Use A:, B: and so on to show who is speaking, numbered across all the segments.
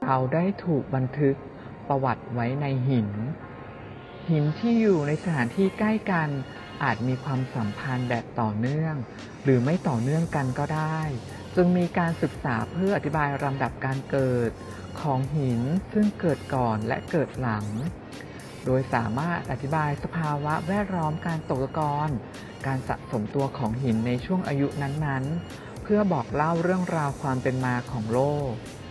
A: เขาได้ถูกบันทึกประวัติไว้ในหินที่อยู่ในสถานที่ใกล้กันอาจมีความสัมพันธ์แบบต่อเนื่องหรือไม่ต่อเนื่องกันก็ได้จึงมีการศึกษาเพื่ออธิบายลำดับการเกิดของหินซึ่งเกิดก่อนและเกิดหลังโดยสามารถอธิบายสภาวะแวดล้อมการตกตะกอนการสะสมตัวของหินในช่วงอายุนั้นๆเพื่อบอกเล่าเรื่องราวความเป็นมาของโลก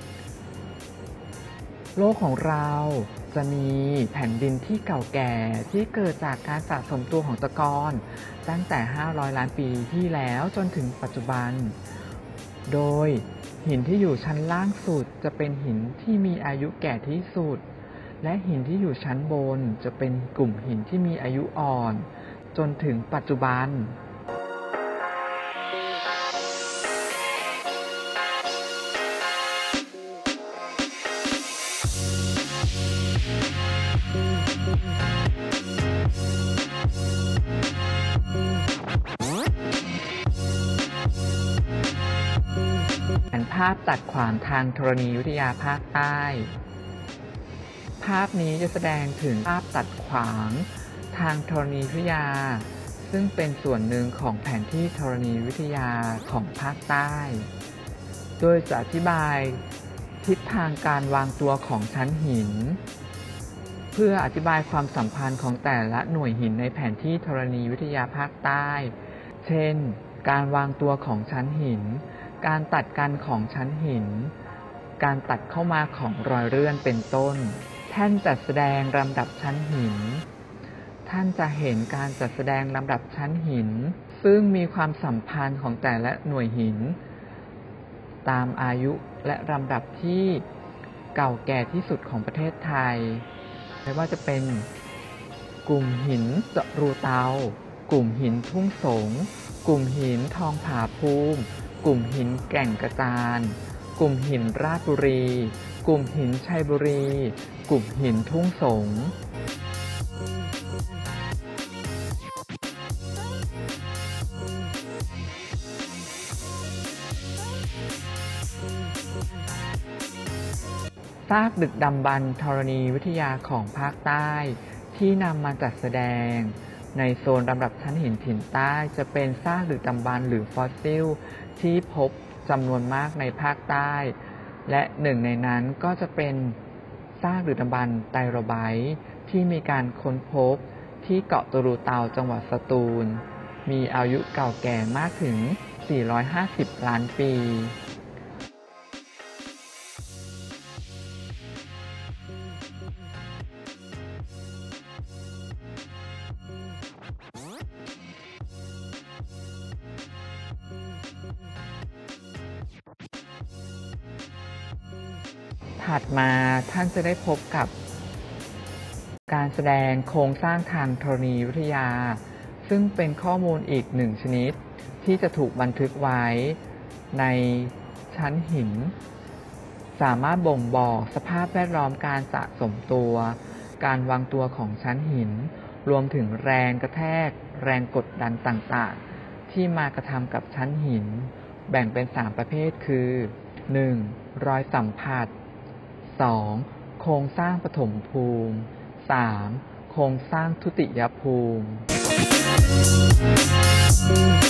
A: ของเราจะมีแผ่นดินที่เก่าแก่ที่เกิดจากการสะสมตัวของตะกอนตั้งแต่500 ล้านปีที่แล้วจนถึงปัจจุบันโดยหินที่อยู่ชั้นล่างสุดจะเป็นหินที่มีอายุแก่ที่สุดและหินที่อยู่ชั้นบนจะเป็นกลุ่มหินที่มีอายุอ่อนจนถึงปัจจุบันภาพตัดขวางทางธรณีวิทยาภาคใต้ภาพนี้จะแสดงถึงภาพตัดขวางทางธรณีวิทยาซึ่งเป็นส่วนหนึ่งของแผนที่ธรณีวิทยาของภาคใต้โดยจะอธิบายทิศทางการวางตัวของชั้นหินเพื่ออธิบายความสัมพันธ์ของแต่ละหน่วยหินในแผนที่ธรณีวิทยาภาคใต้เช่นการวางตัวของชั้นหินการตัดกันของชั้นหินการตัดเข้ามาของรอยเลื่อนเป็นต้นแท่นจัดแสดงลำดับชั้นหินท่านจะเห็นการจัดแสดงลำดับชั้นหินซึ่งมีความสัมพันธ์ของแต่ละหน่วยหินตามอายุและลำดับที่เก่าแก่ที่สุดของประเทศไทยไม่ว่าจะเป็นกลุ่มหินจรูเตากลุ่มหินทุ่งสงกลุ่มหินทองผาภูมิกลุ่มหินแก่งกระจานกลุ่มหินราชบุรีกลุ่มหินชัยบุรีกลุ่มหินทุ่งสงซากดึกดำบรรพ์ธรณีวิทยาของภาคใต้ที่นำมาจัดแสดงในโซนลำดับชั้นหินถิ่นใต้จะเป็นซากดึกดำบรรพ์หรือฟอสซิลที่พบจำนวนมากในภาคใต้และหนึ่งในนั้นก็จะเป็นซากดึกดำบรรพ์ไตรโลไบต์ที่มีการค้นพบที่เกาะตะรูเตาจังหวัดสตูลมีอายุเก่าแก่มากถึง450 ล้านปีถัดมาท่านจะได้พบกับการแสดงโครงสร้างทางธรณีวิทยาซึ่งเป็นข้อมูลอีกหนึ่งชนิดที่จะถูกบันทึกไว้ในชั้นหินสามารถบ่งบอกสภาพแวดล้อมการสะสมตัวการวางตัวของชั้นหินรวมถึงแรงกระแทกแรงกดดันต่างๆที่มากระทำกับชั้นหินแบ่งเป็น3ประเภทคือ 1. รอยสัมผัส 2. โครงสร้างปฐมภูมิ 3. โครงสร้างทุติยภูมิ